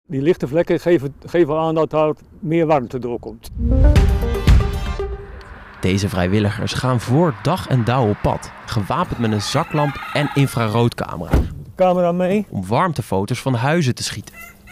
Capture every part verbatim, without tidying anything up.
Die lichte vlekken geven, geven aan dat daar meer warmte doorkomt. Deze vrijwilligers gaan voor dag en dauw op pad, gewapend met een zaklamp en infraroodcamera. Camera mee. Om warmtefoto's van huizen te schieten.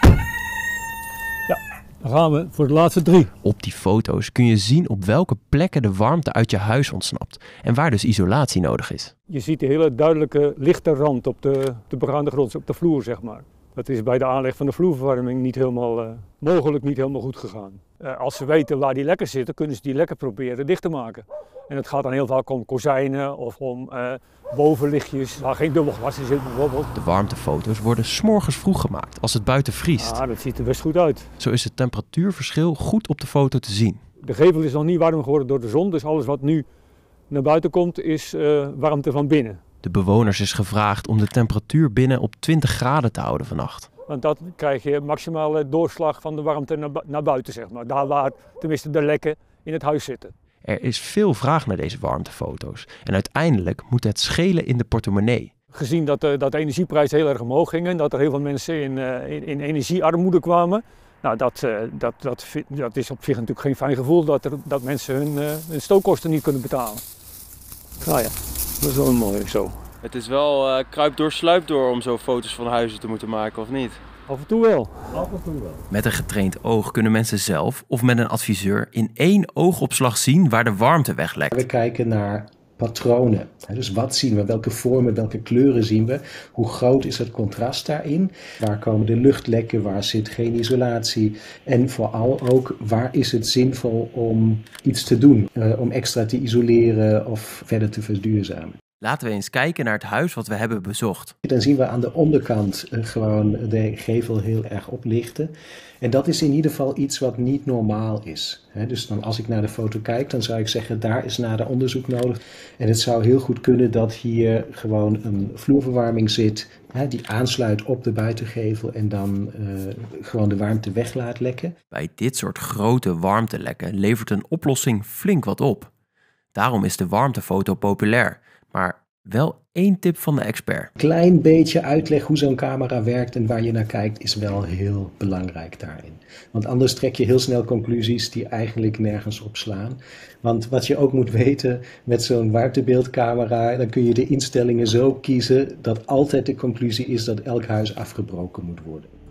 Ja, dan gaan we voor de laatste drie. Op die foto's kun je zien op welke plekken de warmte uit je huis ontsnapt en waar dus isolatie nodig is. Je ziet de hele duidelijke lichte rand op de, de begaande grond, op de vloer zeg maar. Dat is bij de aanleg van de vloerverwarming niet helemaal, uh, mogelijk niet helemaal goed gegaan. Uh, als ze weten waar die lekken zitten, kunnen ze die lekken proberen dicht te maken. En het gaat dan heel vaak om kozijnen of om uh, bovenlichtjes waar geen dubbelglas in zit bijvoorbeeld. De warmtefoto's worden 's morgens vroeg gemaakt als het buiten vriest. Ja, dat ziet er best goed uit. Zo is het temperatuurverschil goed op de foto te zien. De gevel is nog niet warm geworden door de zon, dus alles wat nu naar buiten komt is uh, warmte van binnen. De bewoners is gevraagd om de temperatuur binnen op twintig graden te houden vannacht. Want dat krijg je maximale doorslag van de warmte naar, bu naar buiten, zeg maar. Daar waar tenminste de lekken in het huis zitten. Er is veel vraag naar deze warmtefoto's. En uiteindelijk moet het schelen in de portemonnee. Gezien dat, uh, dat de energieprijzen heel erg omhoog gingen, dat er heel veel mensen in, uh, in, in energiearmoede kwamen. Nou, dat, uh, dat, dat, dat is op zich natuurlijk geen fijn gevoel dat, er, dat mensen hun, uh, hun stookkosten niet kunnen betalen. Nou ja, dat is wel mooi zo. Het is wel uh, kruip door sluip door om zo foto's van huizen te moeten maken, of niet? Af en toe wel. Af en toe wel. Met een getraind oog kunnen mensen zelf of met een adviseur in één oogopslag zien waar de warmte weglekt. We kijken naar patronen. Dus wat zien we? Welke vormen, welke kleuren zien we? Hoe groot is het contrast daarin? Waar komen de luchtlekken? Waar zit geen isolatie? En vooral ook, waar is het zinvol om iets te doen? Uh, om extra te isoleren of verder te verduurzamen. Laten we eens kijken naar het huis wat we hebben bezocht. Dan zien we aan de onderkant uh, gewoon de gevel heel erg oplichten. En dat is in ieder geval iets wat niet normaal is. He, dus dan als ik naar de foto kijk, dan zou ik zeggen, daar is nader onderzoek nodig. En het zou heel goed kunnen dat hier gewoon een vloerverwarming zit, he, die aansluit op de buitengevel en dan uh, gewoon de warmte weg laat lekken. Bij dit soort grote warmtelekken levert een oplossing flink wat op. Daarom is de warmtefoto populair. Maar wel één tip van de expert. Een klein beetje uitleg hoe zo'n camera werkt en waar je naar kijkt is wel heel belangrijk daarin. Want anders trek je heel snel conclusies die eigenlijk nergens op slaan. Want wat je ook moet weten met zo'n warmtebeeldcamera, dan kun je de instellingen zo kiezen dat altijd de conclusie is dat elk huis afgebroken moet worden.